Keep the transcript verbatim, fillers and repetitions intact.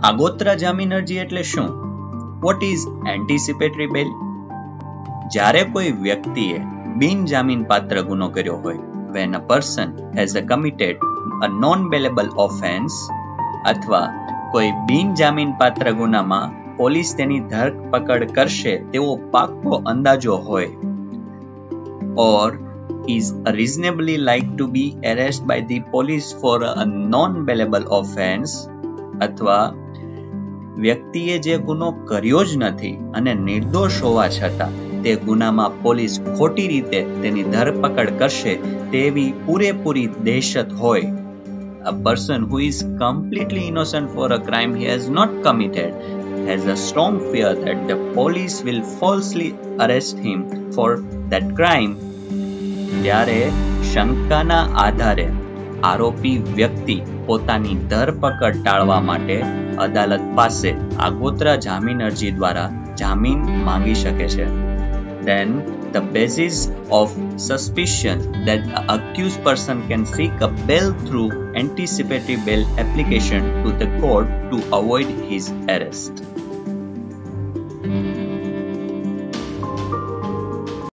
આગોતરા જામીન અરજી એટલે શું? What is anticipatory bail? જ્યારે કોઈ વ્યક્તિએ બિનજામીન પાત્ર ગુનો કર્યો હોય, when a person has committed a non-bailable offense, અથવા કોઈ બિનજામીન પાત્ર ગુનામાં પોલીસ તેની ધરપકડ કરશે તેવો પાક્કો અંદાજો હોય, or is reasonably like to be arrested by the police for a non-bailable offense, અથવા વ્યક્તિએ જે ગુનો કર્યો જ નથી અને નિર્દોષ હોવા છતાં તે ગુનામાં પોલીસ ખોટી રીતે તેની ધરપકડ કરશે તેવી પૂરેપૂરી દહેશત હોય. A person who is completely innocent for a crime he has not committed has a strong fear that the police will falsely arrest him for that crime. જ્યારે શંકાના આધારે આરોપી વ્યક્તિ પોતાની ધરપકડ ટાળવા માટે અદાલત પાસે આગોતરા જામીન અરજી દ્વારા જામીન માંગી શકે છે. Then the basis of suspicion that the accused person can seek a bail through anticipatory bail application to the court to avoid his arrest.